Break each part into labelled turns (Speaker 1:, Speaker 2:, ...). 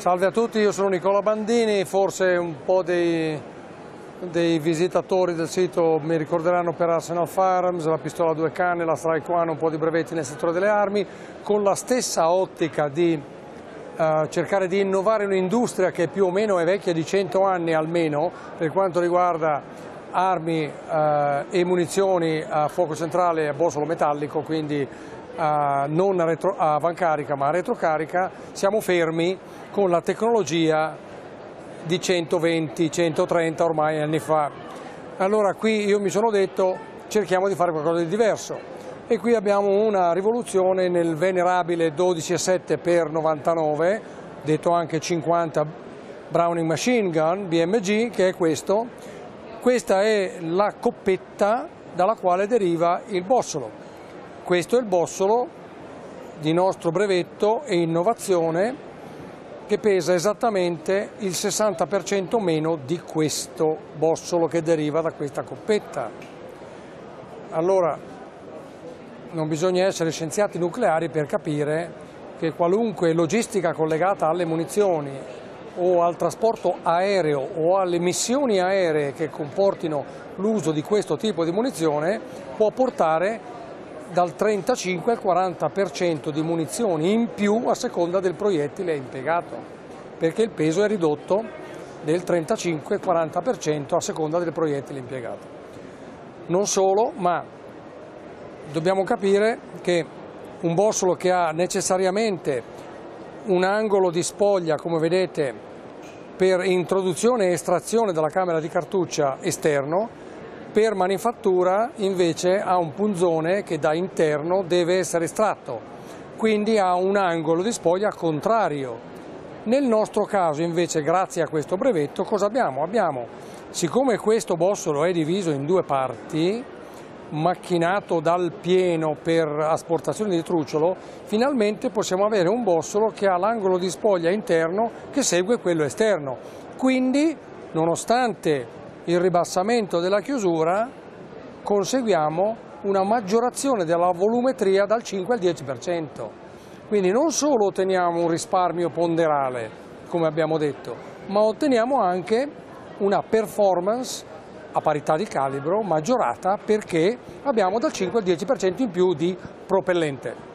Speaker 1: Salve a tutti, io sono Nicola Bandini, forse un po' dei visitatori del sito mi ricorderanno per Arsenal Firearms, la pistola a due canne, la Strike One, un po' di brevetti nel settore delle armi, con la stessa ottica di cercare di innovare un'industria che più o meno è vecchia di 100 anni almeno per quanto riguarda armi e munizioni a fuoco centrale e a bossolo metallico, quindi non a avancarica ma a retrocarica. Siamo fermi con la tecnologia di 120-130 ormai anni fa. Allora qui io mi sono detto cerchiamo di fare qualcosa di diverso e qui abbiamo una rivoluzione nel venerabile 12,7x99, detto anche 50 Browning Machine Gun BMG, che è questo. Questa è la coppetta dalla quale deriva il bossolo. Questo è il bossolo di nostro brevetto e innovazione, che pesa esattamente il 60% meno di questo bossolo che deriva da questa coppetta. Allora, non bisogna essere scienziati nucleari per capire che qualunque logistica collegata alle munizioni o al trasporto aereo o alle missioni aeree che comportino l'uso di questo tipo di munizione può portare dal 35 al 40% di munizioni in più a seconda del proiettile impiegato, perché il peso è ridotto del 35-40% a seconda del proiettile impiegato. Non solo, ma dobbiamo capire che un bossolo che ha necessariamente un angolo di spoglia, come vedete, per introduzione e estrazione dalla camera di cartuccia esterno, per manifattura invece ha un punzone che da interno deve essere estratto, quindi ha un angolo di spoglia contrario. Nel nostro caso invece, grazie a questo brevetto, cosa abbiamo? Siccome questo bossolo è diviso in due parti, macchinato dal pieno per asportazione di trucciolo, finalmente possiamo avere un bossolo che ha l'angolo di spoglia interno che segue quello esterno. Quindi, nonostante il ribassamento della chiusura, conseguiamo una maggiorazione della volumetria dal 5 al 10%. Quindi non solo otteniamo un risparmio ponderale, come abbiamo detto, ma otteniamo anche una performance a parità di calibro maggiorata perché abbiamo dal 5 al 10% in più di propellente.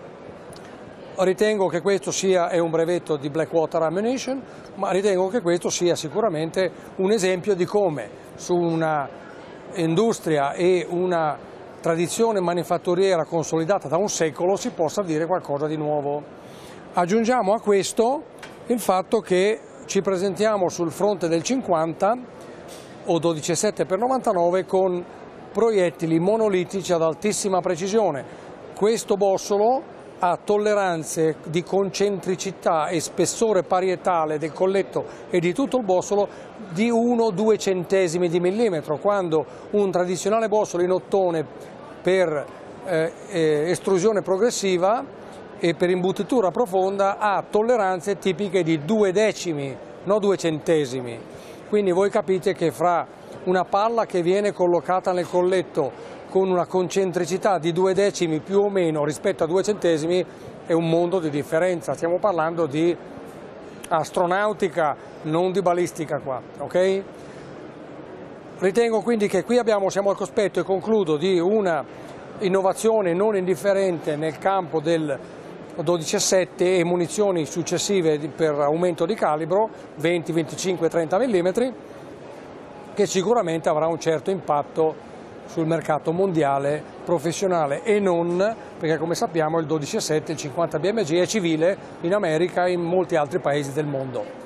Speaker 1: Ritengo che questo è un brevetto di Blackwater Ammunition, ma ritengo che questo sia sicuramente un esempio di come su una industria e una tradizione manifatturiera consolidata da un secolo si possa dire qualcosa di nuovo. Aggiungiamo a questo il fatto che ci presentiamo sul fronte del 50 o 12,7x99 con proiettili monolitici ad altissima precisione. Questo bossolo ha tolleranze di concentricità e spessore parietale del colletto e di tutto il bossolo di 1-2 centesimi di millimetro, quando un tradizionale bossolo in ottone per estrusione progressiva e per imbottitura profonda ha tolleranze tipiche di 2 decimi, non 2 centesimi. Quindi voi capite che fra una palla che viene collocata nel colletto con una concentricità di 2 decimi più o meno rispetto a 2 centesimi è un mondo di differenza. Stiamo parlando di astronautica, non di balistica qua, ok? Ritengo quindi che qui siamo al cospetto, e concludo, di una innovazione non indifferente nel campo del 12,7 e munizioni successive per aumento di calibro, 20, 25, 30 mm, che sicuramente avrà un certo impatto sul mercato mondiale, professionale e non, perché come sappiamo il 12,7, il 50 BMG è civile in America e in molti altri paesi del mondo.